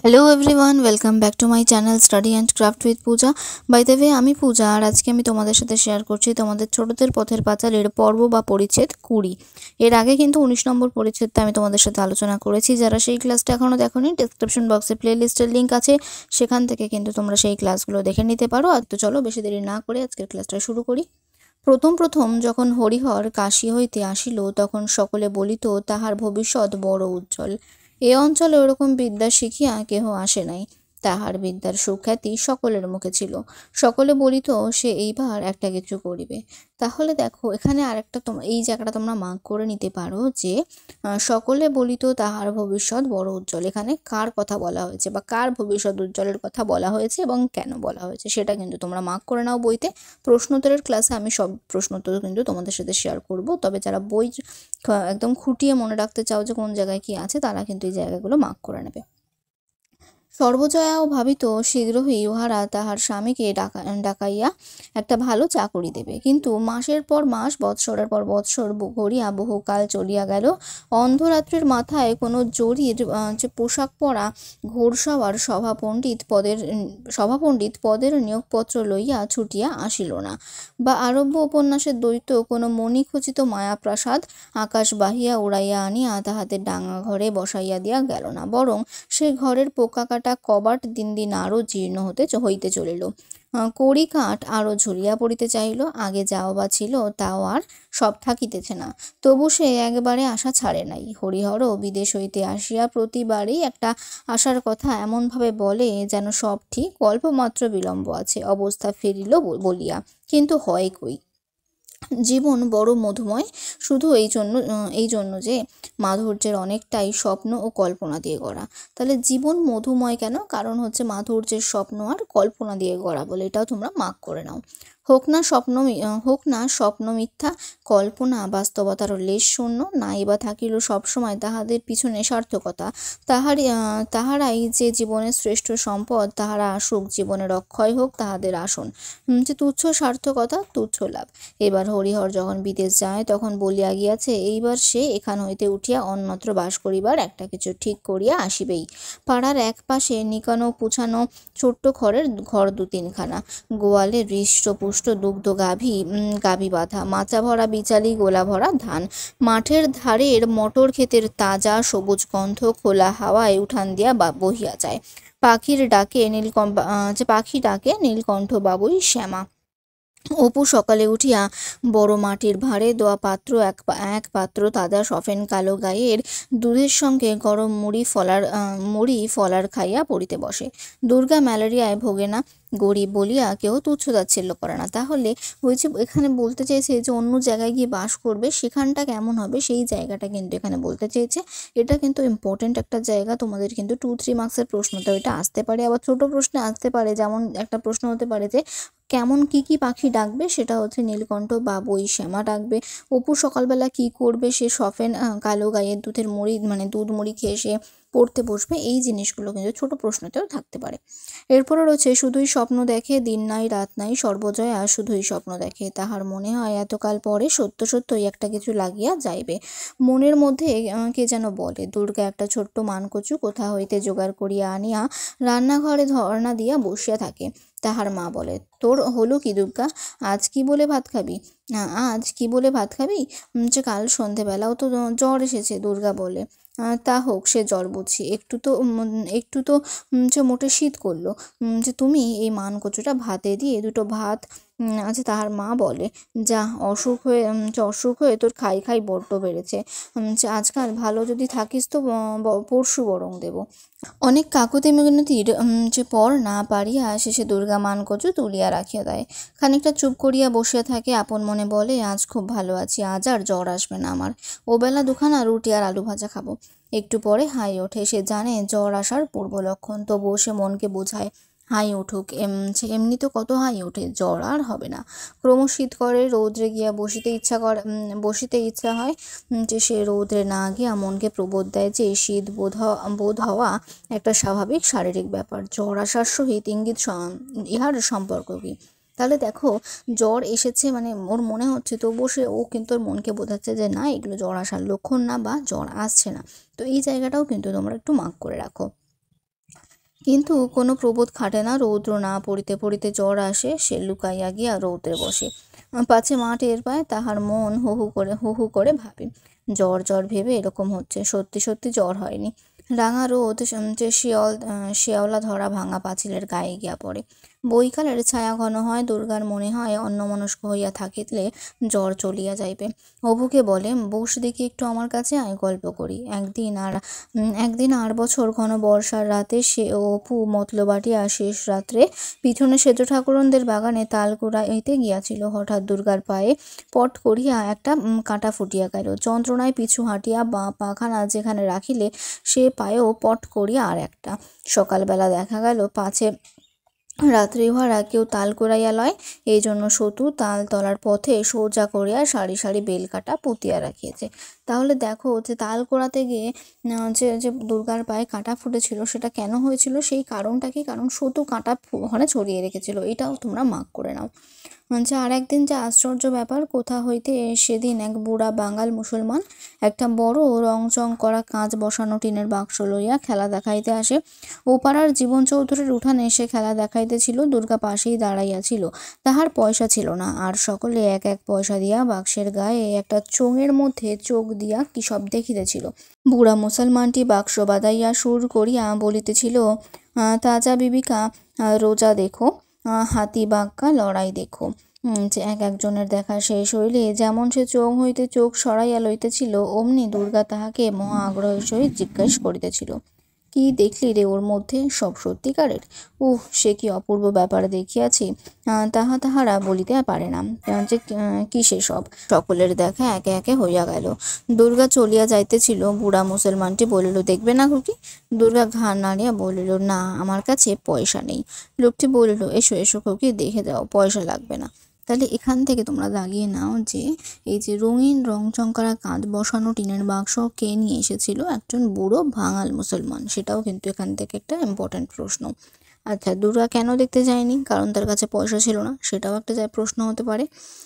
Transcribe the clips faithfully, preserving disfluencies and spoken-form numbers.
Hello everyone, welcome back to my channel study and craft with Puja. By the way, আমি পূজা, আর আজকে আমি তোমাদের সাথে শেয়ার করছি তোমাদের ছোটদের পথের পাঁচালীর পর্ব বা পরিচ্ছেদ কুড়ি। এর আগে কিন্তু উনিশ নম্বর পরিচ্ছেদটা আমি তোমাদের সাথে আলোচনা করেছি। যারা সেই ক্লাসটা এখনও দেখোনি, ডিসক্রিপশন বক্সে প্লে লিস্টের লিঙ্ক আছে, সেখান থেকে কিন্তু তোমরা সেই ক্লাসগুলো দেখে নিতে পারো। আর তো চলো বেশি দেরি না করে আজকের ক্লাসটা শুরু করি। প্রথম প্রথম যখন হরিহর কাশী হইতে আসিল, তখন সকলে বলিত তাহার ভবিষ্যৎ বড় উজ্জ্বল। এ অঞ্চলে ওরকম বিদ্যা শিখিয়া কেহ আসে নাই। তাহার বিদ্যার সুখ্যাতি সকলের মুখে ছিল। সকলে বলিত সে এইবার একটা কিছু করিবে। তাহলে দেখো, এখানে আরেকটা তোমরা এই জায়গাটা তোমরা মার্ক করে নিতে পারো যে সকলে বলিত তাহার ভবিষ্যৎ বড় উজ্জ্বল। এখানে কার কথা বলা হয়েছে বা কার ভবিষ্যৎ উজ্জ্বলের কথা বলা হয়েছে এবং কেন বলা হয়েছে সেটা কিন্তু তোমরা মার্ক করে নাও বইতে। প্রশ্নোত্তরের ক্লাসে আমি সব প্রশ্নোত্তর কিন্তু তোমাদের সাথে শেয়ার করব, তবে যারা বই একদম খুঁটিয়ে মনে রাখতে চাও যে কোন জায়গায় কি আছে, তারা কিন্তু এই জায়গাগুলো মার্ক করে নেবে। সর্বজয়াও ভাবিত শীঘ্রই উহারা তাহার স্বামীকে ডাকা ডাকাইয়া একটা ভালো চাকরি দেবে। কিন্তু মাসের পর মাস, বৎসরের পর বৎসর গড়িয়া বহুকাল চলিয়া গেল। অন্ধরাত্রির মাথায় কোনো জরির যে পোশাক পরা ঘোড়সওয়ার সভাপণ্ডিত পদের সভাপণ্ডিত পদের নিয়োগপত্র লইয়া ছুটিয়া আসিল না, বা আরব্য উপন্যাসের দৈত্য কোনো মণিখচিত মায়াপ্রাসাদ আকাশ বাহিয়া উড়াইয়া আনিয়া তাহাদের ডাঙা ঘরে বসাইয়া দিয়া গেল না, বরং সে ঘরের পোকা কাটা কবাট দিন দিন আরও জীর্ণ হতে হইতে চলিল। কড়ি কাঠ আরও ঝুলিয়া পড়িতে চাহিল। আগে যাও বা ছিল তাও আর সব থাকিতেছে না। তবু সে একবারে আশা ছাড়ে নাই। হরিহরও বিদেশ হইতে আসিয়া প্রতিবারই একটা আশার কথা এমনভাবে বলে যেন সব ঠিক, অল্পমাত্র বিলম্ব আছে, অবস্থা ফিরিল বলিয়া। কিন্তু হয় কই? জীবন বড় মধুময় শুধু এই জন্য এই জন্য যে মাধুর্যের অনেকটাই স্বপ্ন ও কল্পনা দিয়ে গড়া। তাহলে জীবন মধুময় কেন? কারণ হচ্ছে মাধুর্যের স্বপ্ন আর কল্পনা দিয়ে গড়া বলে, এটাও তোমরা মার্ক করে নাও। হোক না স্বপ্ন হোক না স্বপ্ন মিথ্যা, কল্পনা বাস্তবতার লেশ শূন্য, নাই বা থাকিল সবসময় তাহাদের পিছনে সার্থকতা। তাহারই তাহারাই যে জীবনের শ্রেষ্ঠ সম্পদ, তাহারা আসুক, জীবনের অক্ষয় হোক তাহাদের আসন। যে তুচ্ছ সার্থকতা, তুচ্ছ লাভ। এবার হরিহর যখন বিদেশ যায়, তখন বলিয়া গিয়াছে এইবার সে এখান হইতে উঠিয়া অন্যত্র বাস করিবার একটা কিছু ঠিক করিয়া আসিবেই। পাড়ার এক পাশে নিকানো পুছানো ছোট্ট ঘরের ঘর দু তিনখানা, গোয়ালে হৃষ্টপুষ্ট দুগ্ধ গাভী গাভী বাঁধা, মাচা ভরা বিচালি, গোলা ভরা ধান, মাঠের ধারের মটর ক্ষেতের তাজা সবুজ গন্ধ খোলা হাওয়ায় উঠান দিয়া বা বহিয়া যায়। পাখির ডাকে নীলকণ্ঠ যে পাখি ডাকে নীলকণ্ঠ বাবুই শ্যামা। অপু সকালে উঠিয়া বড় মাটির ভাঁড়ে দেওয়া পাত্র এক এক পাত্র তাজা সফেন কালো গায়ের দুধের সঙ্গে গরম মুড়ি ফলার মুড়ি ফলার খাইয়া পড়িতে বসে। দুর্গা ম্যালেরিয়ায় ভোগে না, গরিব বলিয়া কেউ তুচ্ছ তাচ্ছিল্য করে না। তাহলে ওই যে এখানে বলতে চেয়েছে যে অন্য জায়গায় গিয়ে বাস করবে, সেখানটা কেমন হবে সেই জায়গাটা কিন্তু এখানে বলতে চেয়েছে। এটা কিন্তু ইম্পর্টেন্ট একটা জায়গা, তোমাদের কিন্তু টু থ্রি মার্কসের প্রশ্নটা এটা আসতে পারে, আবার ছোট প্রশ্নে আসতে পারে। যেমন একটা প্রশ্ন হতে পারে যে কেমন কি কি পাখি ডাকবে, সেটা হচ্ছে নীলকণ্ঠ বাবুই শ্যামা ডাকবে। অপু সকালবেলা কি করবে, সে সফেন কালো গায়ের দুধের মুড়ি মানে দুধ মুড়ি খেয়ে সে পড়তে বসবে। এই জিনিসগুলো কিন্তু ছোট প্রশ্নতেও থাকতে পারে। এরপরে রয়েছে শুধুই স্বপ্ন দেখে, দিন নাই রাত নাই, সর্বজয়া শুধুই স্বপ্ন দেখে। তাহার মনে হয় এতকাল পরে সত্য সত্যই একটা কিছু লাগিয়া যাইবে। মনের মধ্যে কে যেন বলে, দুর্গা একটা ছোট্ট মানকচু কোথা হইতে জোগাড় করিয়া আনিয়া রান্নাঘরে ধর্না দিয়া বসিয়া থাকে। তাহার মা বলে, তোর হলো কি দুর্গা, আজ কি বলে ভাত খাবি? আজ কি বলে ভাত খাবি? যে কাল সন্ধেবেলাও তো জ্বর এসেছে। দুর্গা বলে, তা হোক, সে জ্বর বুঝি, একটু তো একটু তো যে মোটে শীত করলো, যে তুমি এই মানকচুটা ভাতে দিয়ে দুটো ভাত। আচ্ছা, তাহার মা বলে, যা অসুখ হয়ে অসুখ হয়ে তোর খাই খাই বড্ড বেড়েছে। আজকাল ভালো যদি থাকিস তো পরশু বরং দেব। অনেক কাকুতি মিনতির যে পর না পারিয়া শেষে দুর্গা মানকচু তুলিয়া রাখিয়া দেয়। খানিকটা চুপ করিয়া বসিয়া থাকে, আপন মনে বলে, আজ খুব ভালো আছি, আজ আর জ্বর আসবে না আমার। ওবেলা দুখানা রুটি আর আলু ভাজা খাবো। একটু পরে হাই ওঠে, সে জানে জ্বর আসার পূর্ব লক্ষণ, তবুও সে মনকে বোঝায় হাই উঠুক, এমনি তো কত হাই ওঠে, জ্বর আর হবে না। ক্রমশ শীত করে, রৌদ্রে গিয়া বসিতে ইচ্ছা করে বসিতে ইচ্ছা হয়, যে সে রৌদ্রে না গিয়া মনকে প্রবোধ দেয় যে শীত বোধ বোধ হওয়া একটা স্বাভাবিক শারীরিক ব্যাপার। জ্বর আসার সহিত ইঙ্গিত ইহার সম্পর্ক কি? তাহলে দেখো, জ্বর এসেছে মানে ওর মনে হচ্ছে, তবুও সে ও কিন্তু ওর মনকে বোঝাচ্ছে যে না, এগুলো জ্বর আসার লক্ষণ না বা জ্বর আসছে না। তো এই জায়গাটাও কিন্তু তোমরা একটু মার্ক করে রাখো। কিন্তু কোনো প্রবোধ খাটে না, রৌদ্র না পড়িতে পড়িতে জ্বর আসে, সে লুকাইয়া গিয়া রৌদ্রে বসে। পাছে মা টের পায়, তাহার মন হু হু করে হু হু করে ভাবে জ্বর জ্বর ভেবে এরকম হচ্ছে, সত্যি সত্যি জ্বর হয়নি। রাঙা রোদ যে শিয়ল শিয়াওলা ধরা ভাঙা পাঁচিলের গায়ে গিয়া পড়ে। বৈকালের ছায়া ঘন হয়, দুর্গার মনে হয় অন্যমনস্ক হইয়া থাকিলে জ্বর চলিয়া যাইবে। অপুকে বলে, বস দেখি একটু আমার কাছে আয়, গল্প করি। একদিন আর একদিন আর বছর ঘন বর্ষার রাতে সে অপু মতলবাটিয়া শেষ রাত্রে পিছনে সেজ ঠাকুরনদের বাগানে তাল কুড়াইতে গিয়াছিল। হঠাৎ দুর্গার পায়ে পট করিয়া একটা কাঁটা ফুটিয়া গেল। যন্ত্রণায় পিছু হাঁটিয়া বা পাখানা যেখানে রাখিলে সে পায়েও পট করিয়া আর একটা। সকালবেলা দেখা গেল পাছে রাত্রে উহারা কেউ তাল কুড়াইয়া লয়, এই জন্য সতু তাল তলার পথে সোজা করিয়া সারি সারি বেলকাটা পুঁতিয়া রাখিয়েছে। তাহলে দেখো যে তাল কোড়াতে গিয়ে যে যে দুর্গার পায়ে কাঁটা ফুটেছিল সেটা কেন হয়েছিল, সেই কারণটা কি? কারণ সতু কাঁটা ওখানে ছড়িয়ে রেখেছিল। এটাও তোমরা মার্ক করে নাও। যে আর একদিন যে আশ্চর্য ব্যাপার, কোথা হইতে সেদিন এক বুড়া বাঙাল মুসলমান একটা বড় রং চং করা কাঁচ বসানো টিনের বাক্স লইয়া খেলা দেখাইতে আসে। ওপাড়ার জীবন চৌধুরীর উঠানে সে খেলা দেখাইতেছিল। দুর্গা পাশেই দাঁড়াইয়াছিল। তাহার পয়সা ছিল না, আর সকলে এক এক পয়সা দিয়া বাক্সের গায়ে একটা চোঙের মধ্যে চোখ দিয়া কি সব দেখিতেছিল। বুড়া মুসলমানটি বাক্স বাঁধাইয়া সুর করিয়া বলিতেছিল, তাজা বিবিকা রোজা দেখো, হাতি বাক্কা লড়াই দেখো। যে এক একজনের দেখা শেষ হইলে যেমন সে চোখ হইতে চোখ সরাইয়া লইতেছিল, অমনি দুর্গা তাহাকে মহা আগ্রহের সহিত জিজ্ঞাস করিতেছিল, কি দেখলি রে ওর মধ্যে? সব সত্যিকারের? উহ, সে কি অপূর্ব ব্যাপার দেখিয়াছি, তাহা তাহারা বলিতে পারে না যে কি সে সব। সকলের দেখা একে একে হইয়া গেল। দুর্গা চলিয়া যাইতেছিল। বুড়া মুসলমানটি বলিল, দেখবে না খুকি? দুর্গা ঘাড় নাড়িয়া বলিল, না, আমার কাছে পয়সা নেই। লোকটি বলিল, এসো এসো খুকি, দেখে যাও, পয়সা লাগবে না। তাহলে এখান থেকে তোমরা দাগিয়ে নাও যে এই যে রঙিন রং চঙ্কারা কাঁধ বসানো টিনের বাক্স কে নিয়ে এসেছিল? একজন বুড়ো ভাঙাল মুসলমান। সেটাও কিন্তু এখান থেকে একটা ইম্পর্টেন্ট প্রশ্ন। আচ্ছা, দুর্গা কেন দেখতে যায়নি? কারণ তার কাছে পয়সা ছিল না। সেটাও একটা প্রশ্ন হতে পারে।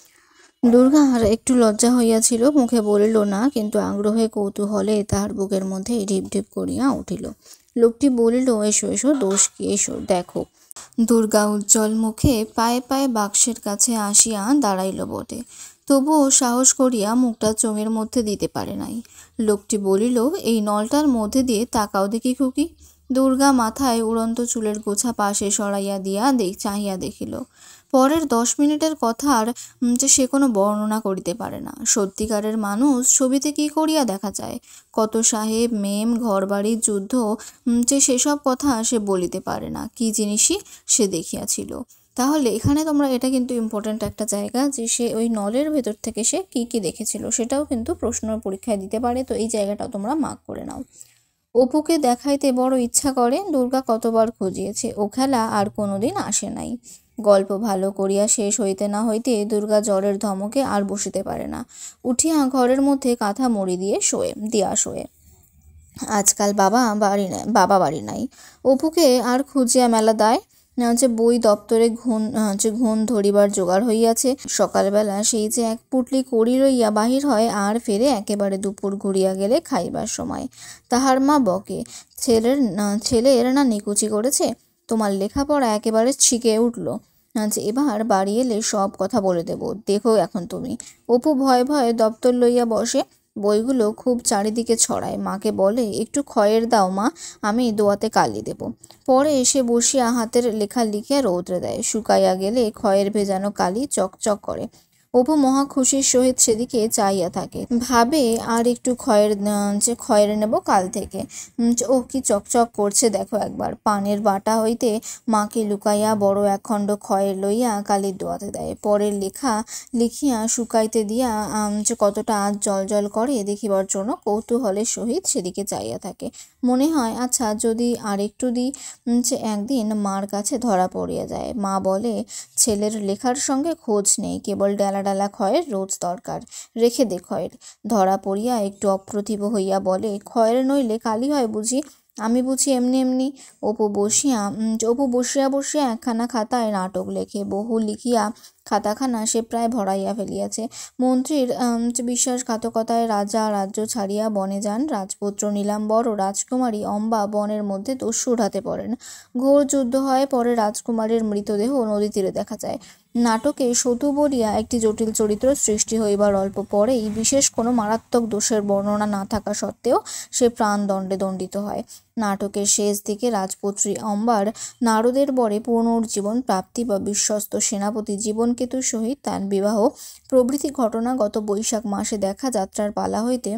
দুর্গা আর একটু লজ্জা হইয়াছিল, মুখে বলিল না, কিন্তু আগ্রহে কৌতূহলে তাহার বুকের মধ্যে ঢিপ ঢিপ করিয়া উঠিল। লোকটি বলিল, এসো এসো, দোষ কি, এসো দেখো। দুর্গা উজ্জ্বল মুখে পায়ে পায়ে বাক্সের কাছে আসিয়া দাঁড়াইল বটে, তবুও সাহস করিয়া মুখটা চোঙের মধ্যে দিতে পারে নাই। লোকটি বলিল, এই নলটার মধ্যে দিয়ে তাকাও দেখি খুকি। দুর্গা মাথায় উড়ন্ত চুলের গোছা পাশে সরাইয়া দিয়া দেখ চাহিয়া দেখিল। পরের দশ মিনিটের কথার যে সে কোনো বর্ণনা করিতে পারে না। সত্যিকারের মানুষ ছবিতে কি করিয়া দেখা যায়? কত সাহেব মেম ঘরবাড়ির যুদ্ধ, যে সেসব কথা সে বলিতে পারে না। কি জিনিসই সে দেখিয়াছিল। তাহলে এখানে তোমরা, এটা কিন্তু ইম্পর্ট্যান্ট একটা জায়গা, যে সে ওই নলের ভেতর থেকে সে কি কি দেখেছিল, সেটাও কিন্তু প্রশ্ন পরীক্ষায় দিতে পারে। তো এই জায়গাটাও তোমরা মার্ক করে নাও। অপুকে দেখাইতে বড় ইচ্ছা করে। দুর্গা কতবার খুঁজিয়েছে, ও খেলা আর কোনোদিন আসে নাই। গল্প ভালো করিয়া শেষ হইতে না হইতে দুর্গা জ্বরের ধমকে আর বসিতে পারে না। উঠিয়া ঘরের মধ্যে কাঁথা মুড়ি দিয়ে শোয়ে দিয়া শোয়ে। আজকাল বাবা বাড়ি নাই বাবা বাড়ি নাই অপুকে আর খুঁজিয়া মেলা দায় যে বই দপ্তরে ঘুণ যে ঘুণ ধরিবার জোগাড় হইয়াছে। সকালবেলা সেই যে এক পুটলি কড়ি লইয়া বাহির হয়, আর ফেরে একেবারে দুপুর ঘুরিয়া গেলে খাইবার সময়। তাহার মা বকে, ছেলের ছেলের না নিকুচি করেছে, তোমার লেখাপড়া একেবারে ছিকে উঠল, যে এবার বাড়ি এলে সব কথা বলে দেব, দেখো এখন তুমি। অপু ভয়ে ভয়ে দপ্তর লইয়া বসে, বইগুলো খুব চারিদিকে ছড়ায়। মাকে বলে, একটু খয়ের দাও মা, আমি দোয়াতে কালি দেব। পরে এসে বসিয়া হাতের লেখা লিখিয়া রৌদ্রে দেয়। শুকাইয়া গেলে খয়ের ভেজানো কালি চকচক করে। অপু মহা খুশির সহিত সেদিকে চাইয়া থাকে, ভাবে আর একটু খয়ের যে খয়ের নেব কাল থেকে। ও কি চকচক করছে দেখো একবার। পানের বাটা হইতে মাকে লুকাইয়া বড় একখণ্ড খয়ের লইয়া কালির দোয়াতে দেয়। পরের লেখা লিখিয়া শুকাইতে দিয়া যে কতটা আজ জল জল করে দেখিবার জন্য কৌতূহলের সহিত সেদিকে চাইয়া থাকে। মনে হয়, আচ্ছা যদি আর একটু দিই, যে একদিন মার কাছে ধরা পড়িয়া যায়। মা বলে, ছেলের লেখার সঙ্গে খোঁজ নেই, কেবল ডালা ডালা খয়ের রোজ দরকার, রেখে দে খয়ের। ধরা পড়িয়া একটু অপ্রতিভ হইয়া বলে, খয়ের নইলে কালি হয় বুঝি? আমি বুঝি এমনি এমনি। অপু বসিয়া অপু বসিয়া বসিয়া একখানা খাতায় নাটক লেখে। বহু লিখিয়া খাতাখানা সে প্রায় ভরাইয়া ফেলিয়াছে। মন্ত্রীর বিশ্বাসঘাতকতায় রাজা রাজ্য ছাড়িয়া বনে যান। রাজপুত্র নীলাম্বর ও রাজকুমারী অম্বা বনের মধ্যে দস্যুর হাতে পড়েন। ঘোর যুদ্ধ হয়। পরে রাজকুমারীর মৃতদেহ নদী তীরে দেখা যায়। নাটকে সতু বলিয়া একটি জটিল চরিত্র সৃষ্টি হইবার অল্প পরেই বিশেষ কোনো মারাত্মক দোষের বর্ণনা না থাকা সত্ত্বেও সে প্রাণদণ্ডে দণ্ডিত হয়। নাটকের শেষ দিকে রাজপুত্রী অম্বার নারদের বরে পুনর্জীবন প্রাপ্তি বা বিশ্বস্ত সেনাপতি জীবনকেতুর সহিত তার বিবাহ প্রভৃতি ঘটনা গত বৈশাখ মাসে দেখা যাত্রার পালা হইতে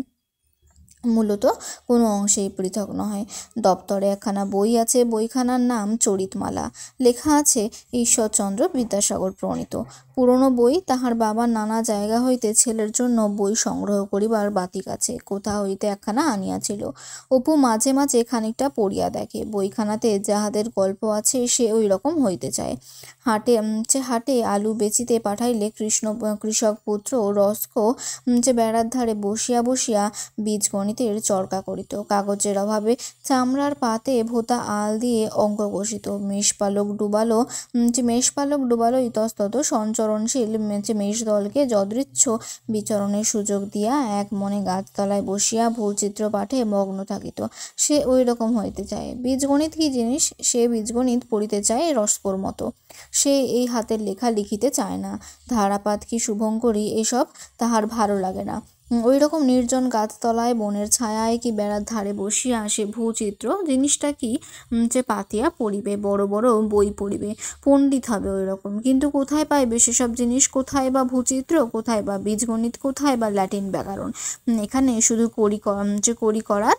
মূলত কোনো অংশেই পৃথক নয়। দপ্তরে একখানা বই আছে। বইখানার নাম চরিতমালা। লেখা আছে ঈশ্বরচন্দ্র বিদ্যাসাগর প্রণীত। পুরনো বই। তাহার বাবা নানা জায়গা হইতে ছেলের জন্য বই সংগ্রহ করিবার বাতিক আছে। কোথা হইতে একখানা আনিয়াছিল। অপু মাঝে মাঝে খানিকটা পড়িয়া দেখে। বইখানাতে যাহাদের গল্প আছে সে ওই রকম হইতে চায়। হাটে যে হাটে আলু বেচিতে পাঠাইলে কৃষ্ণ কৃষক পুত্র রস্ক যে বেড়ার ধারে বসিয়া বসিয়া বীজগণিতের চর্কা করিত। কাগজের অভাবে চামড়ার পাতে ভোতা আল দিয়ে অঙ্ক কষিত। মেষপালক ডুবালো যে মেষপালক ডুবালো ইতস্তত সঞ্চরণশীল যে মেষ দলকে যদৃচ্ছ বিচরণের সুযোগ দিয়া এক মনে গাছতলায় বসিয়া ভূচিত্র পাঠে মগ্ন থাকিত। সে ওই রকম হইতে চায়। বীজগণিত কি জিনিস? সে বীজগণিত পড়িতে চায় রস্কোর মতো। সে এই হাতের লেখা লিখিতে চায় না। ধারাপাত কি শুভঙ্করী এসব তাহার ভালো লাগে না। ওই রকম নির্জন গাছতলায় বনের ছায়ায় কি বেড়ার ধারে বসিয়া সে ভূচিত্র জিনিসটা কি যে পাতিয়া পড়িবে, বড় বড় বই পড়িবে, পণ্ডিত হবে ওই রকম। কিন্তু কোথায় পাইবে সেসব জিনিস? কোথায় বা ভূচিত্র? কোথায় বা বীজগণিত? কোথায় বা ল্যাটিন ব্যাকরণ? এখানে শুধু করি যে করি করার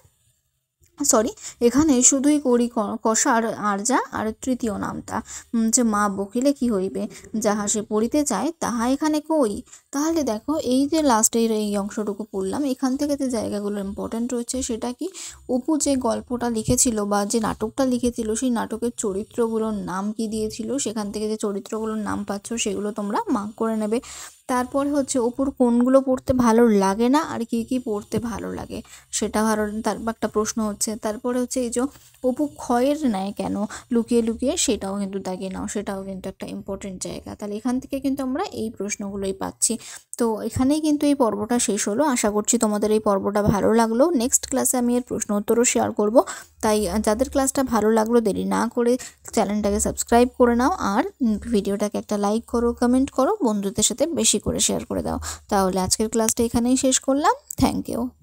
সরি এখানে শুধুই করি কষার আরজা আর তৃতীয় নামটা যে মা বকিলে কি হইবে, যাহা সে পড়িতে চায় তাহা এখানে কই। তাহলে দেখো এই যে লাস্টের এই অংশটুকু পড়লাম, এখান থেকে যে জায়গাগুলো ইম্পর্টেন্ট রয়েছে সেটা কি, অপু যে গল্পটা লিখেছিল বা যে নাটকটা লিখেছিল সেই নাটকের চরিত্রগুলোর নাম কি দিয়েছিল, সেখান থেকে যে চরিত্রগুলোর নাম পাচ্ছ সেগুলো তোমরা মার্ক করে নেবে। তারপরে হচ্ছে অপুর কোনগুলো পড়তে ভালো লাগে না আর কি কি পড়তে ভালো লাগে সেটা ভালো, তার একটা প্রশ্ন হচ্ছে। তারপরে হচ্ছে এই যে অপু ক্ষয়ের নেয় কেন লুকিয়ে লুকিয়ে, সেটাও কিন্তু দাগিয়ে নাও, সেটাও কিন্তু একটা ইম্পর্টেন্ট জায়গা। তাহলে এখান থেকে কিন্তু আমরা এই প্রশ্নগুলোই পাচ্ছি। তো এখানেই কিন্তু এই পর্বটা শেষ হলো। আশা করছি তোমাদের এই পর্বটা ভালো লাগলো। নেক্সট ক্লাসে আমি এর প্রশ্ন উত্তরও শেয়ার করব। তাই যাদের ক্লাসটা ভালো লাগলো দেরি না করে চ্যানেলটাকে সাবস্ক্রাইব করে নাও আর ভিডিওটাকে একটা লাইক করো, কমেন্ট করো, বন্ধুদের সাথে বেশি করে শেয়ার করে দাও। তাহলে আজকের ক্লাসটা এখানেই শেষ করলাম। Thank you.